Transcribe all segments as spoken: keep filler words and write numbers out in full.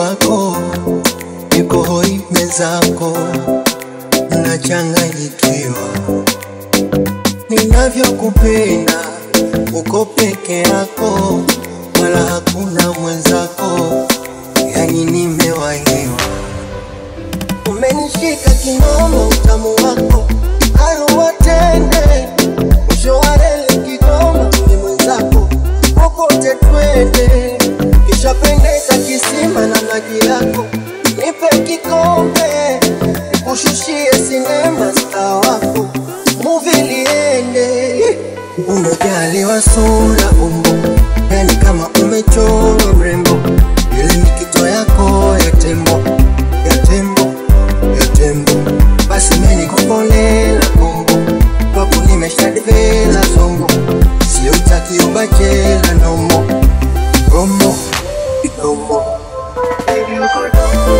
wako, niko hoi mezako, nachanganyikiwa ninavyokupenda, uko peke yako, wala hakuna mwenzako, yani nimewahiwa. Umenishika kinomo, utamu wako haluwatende, mwisho wa reli Kigoma, ni mwenzako popote twende, kisha pendeza kisima na maji yako, nipe kikombe, nikushushie sinema star wako, movie liende. Umejaliwa sura umbo, yani kama umechorwa mrembo, ile mikito yako ya tembo, ya tembo, ya tembo. Basi meni kupolela kombo, kwako nimeshadivela zongo, si utaki ubachela nomo, romo, itomo. Baby uko domo,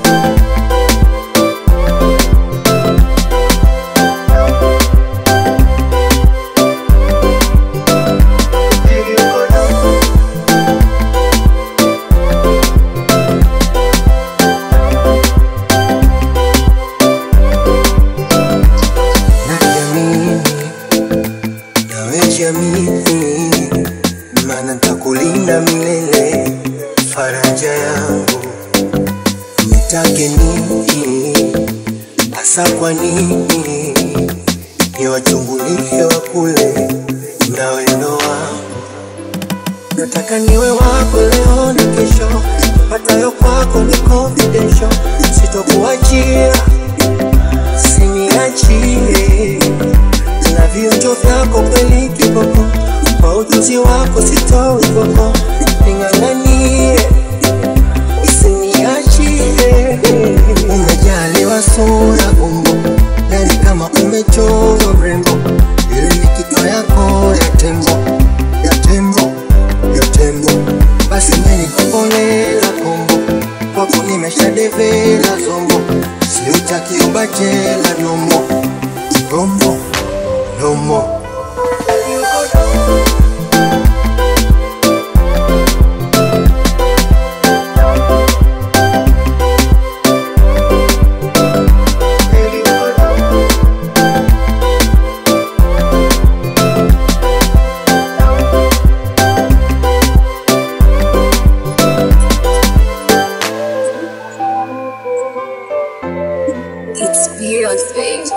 maana nitakulinda milele, faraja yangu nitake nini, hasa kwa nini niwachungulie wakule na wendo wangu. Nataka niwe wako leo na kesho, patayo kwako ni confidential, sitokuachia, usiniachie, na vionjo vyako kweli kiboko, kwa ujuzi wako sitowi koko, ning'ang'anie, usiniachie. Umejaliwa sura umbo, yani kama umechorwa mrembo, ile mikito yako ya tembo, ya tembo, ya tembo. Basi meni kupolela kombo, kwako nimeshadevela zongo, si utaki ubachela nomo, romo, no more. Experience, babe.